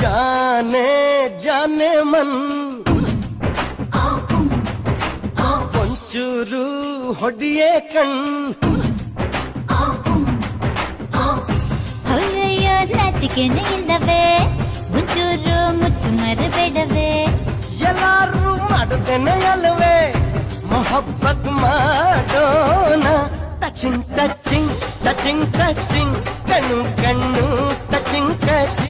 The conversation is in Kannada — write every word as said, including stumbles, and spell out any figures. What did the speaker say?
जाने जाने मन ಒಂಚೂರು ಹೊಡಿಯೇ ಕಣ್ ಅಯ್ಯಯ್ಯೋ ನಾಚಿಕೆನೇ ಇಲ್ಲವೇ ಒಂಚೂರು ಮುಚ್ಚು ಮರಬೇಡವೇ ಎಲ್ಲಾರು ಮಾಡುತ್ತೇನೆ ಅಲ್ಲವೇ ಮೊಹಬ್ಬತ್ ಮಾಡೋಣ ಟಚಿಂಗ್ ಟಚಿಂಗ್ ಟಚಿಂಗ್ ಟಚಿಂಗ್ ಕಣ್ಣು ಕಣ್ಣು ಟಚಿಂಗ್ ಟಚಿಂಗ್